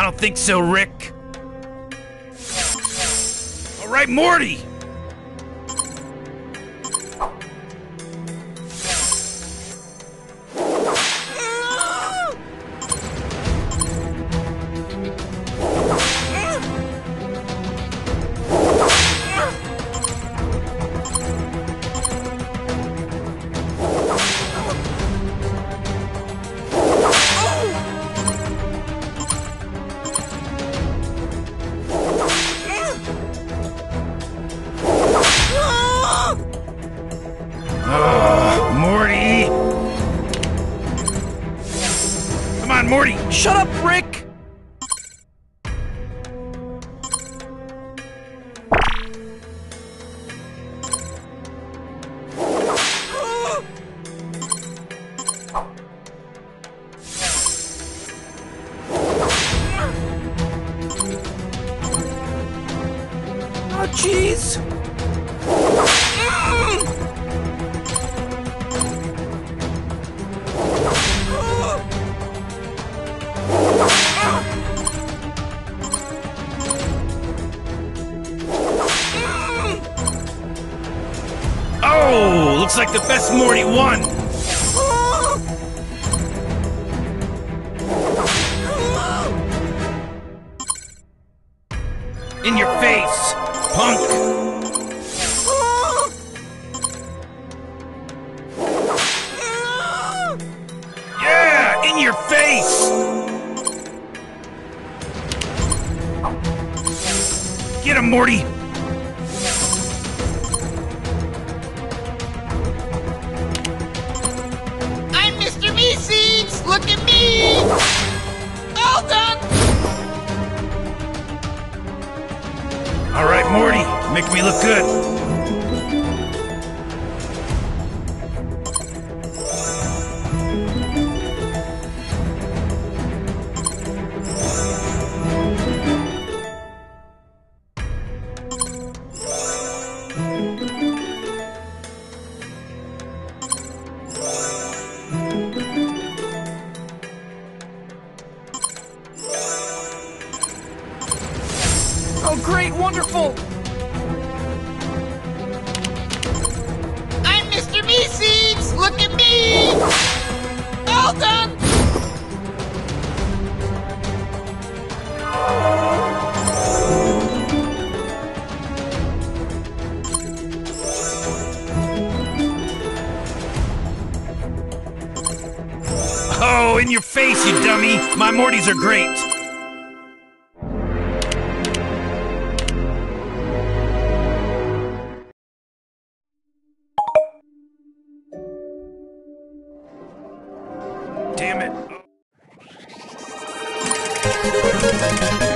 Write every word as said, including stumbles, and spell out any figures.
I don't think so, Rick. All right, Morty. Oh, Morty! Come on, Morty! Shut up, Rick! Oh, jeez! Oh, looks like the best Morty won. In your face, punk. Yeah, in your face. Get him, Morty. Seeds, look at me! All done! All right, Morty, make me look good. Oh, great, wonderful! I'm Mister Me Seeds! Look at me! All done! Oh, in your face, you dummy! My Mortys are great! Damn it.